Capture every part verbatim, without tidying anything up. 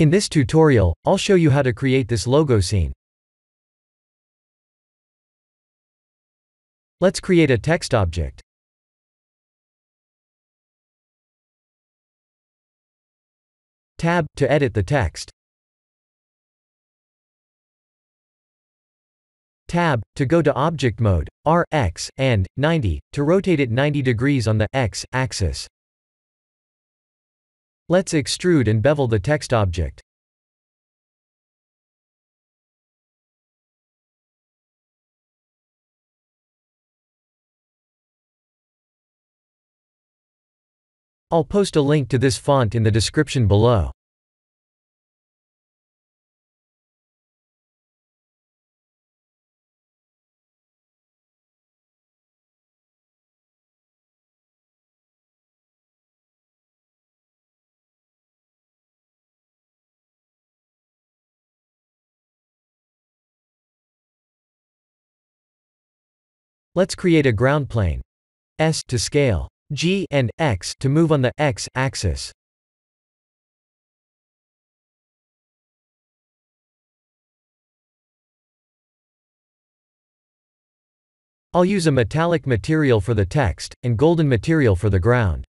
In this tutorial, I'll show you how to create this logo scene. Let's create a text object. Tab, to edit the text. Tab, to go to object mode, R, X, and, ninety, to rotate it ninety degrees on the X axis. Let's extrude and bevel the text object. I'll post a link to this font in the description below. Let's create a ground plane. S to scale. G and X to move on the X axis. I'll use a metallic material for the text, and golden material for the ground.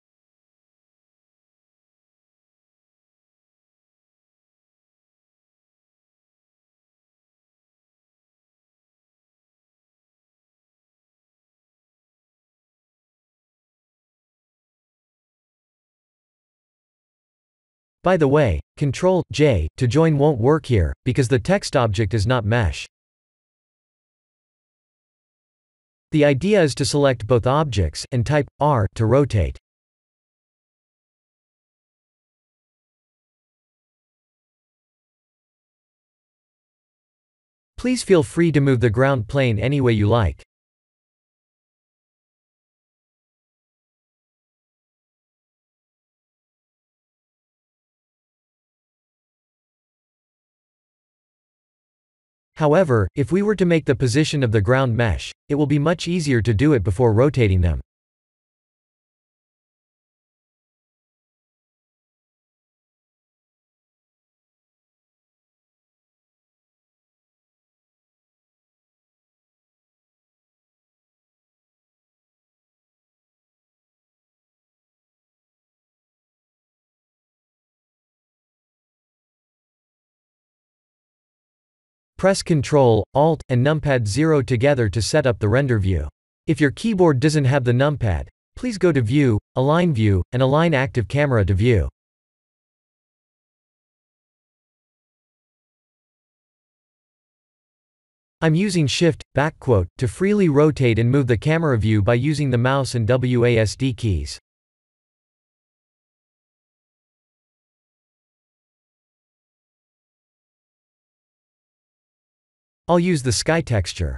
By the way, control J to join won't work here, because the text object is not mesh. The idea is to select both objects, and type R to rotate. Please feel free to move the ground plane any way you like. However, if we were to make the position of the ground mesh, it will be much easier to do it before rotating them. Press Ctrl, Alt, and numpad zero together to set up the render view. If your keyboard doesn't have the numpad, please go to View, Align View, and align Active Camera to View. I'm using Shift, backquote, to freely rotate and move the camera view by using the mouse and W A S D keys. I'll use the sky texture.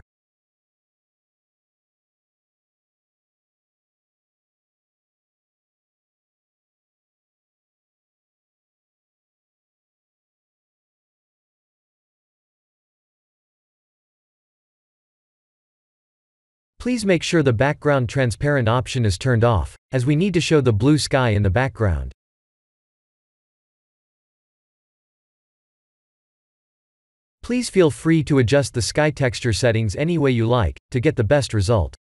Please make sure the background transparent option is turned off, as we need to show the blue sky in the background. Please feel free to adjust the sky texture settings any way you like, to get the best result.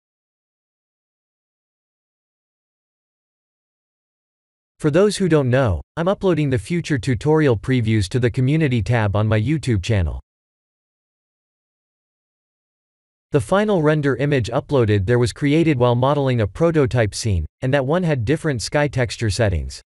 For those who don't know, I'm uploading the future tutorial previews to the community tab on my YouTube channel. The final render image uploaded there was created while modeling a prototype scene, and that one had different sky texture settings.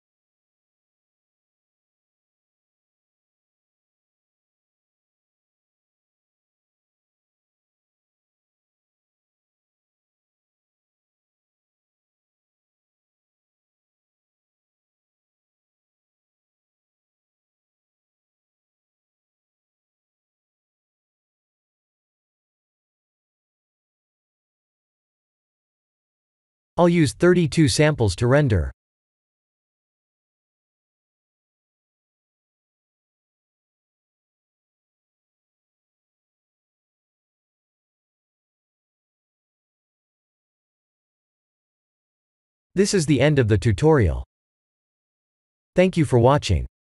I'll use thirty-two samples to render. This is the end of the tutorial. Thank you for watching.